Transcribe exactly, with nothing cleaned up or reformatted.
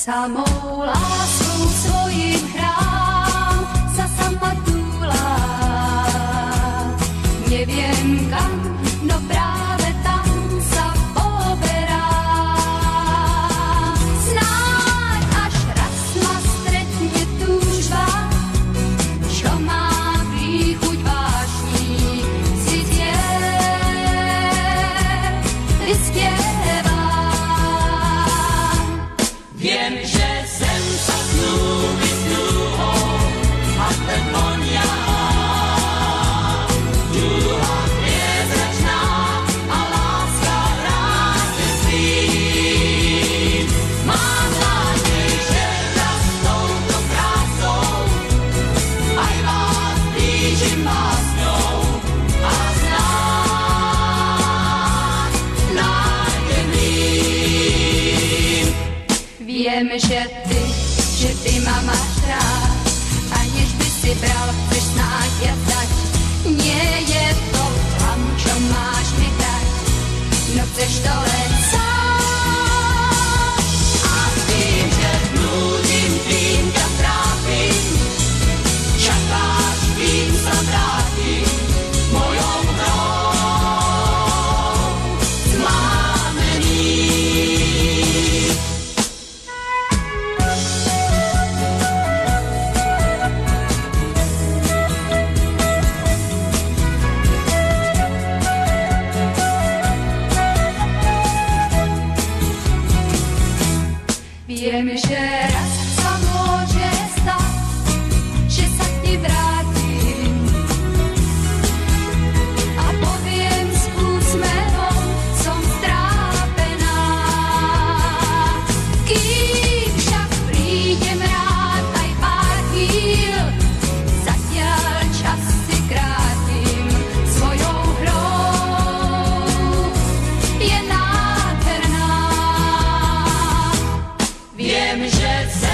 Samou láskou svojím chrám sa sama túla. Neviem kam, no práve tam sa poberá. Snáď až raz ma stretne túžba, čo má príchuť vášni si tie vyspieva. Viem, že sem sa snúbi snúhol a ten vonia. Dúha priezračná a láska ráne spím. Mám nádej, že raz s touto krásou aj vás blížim básňou a snáď nájdem mým. Viem, že ty, že ty ma máš rád, aniž by si bral, chceš snáď viac dať. Nie je to tam, čo máš mi dať, no chceš to len sám. A tým, že blúdim, tým ťa trápim, čakáš, kým sa vrátim mojou hrou zmámený. Viem, že raz sa môže stať, že sa ti vrátim a poviem s úsmevom, som strápená. Kým však prídem rád aj pár chvíľ, zatiaľ čas si krátim svojou hrou. Je nádherná. Viem, že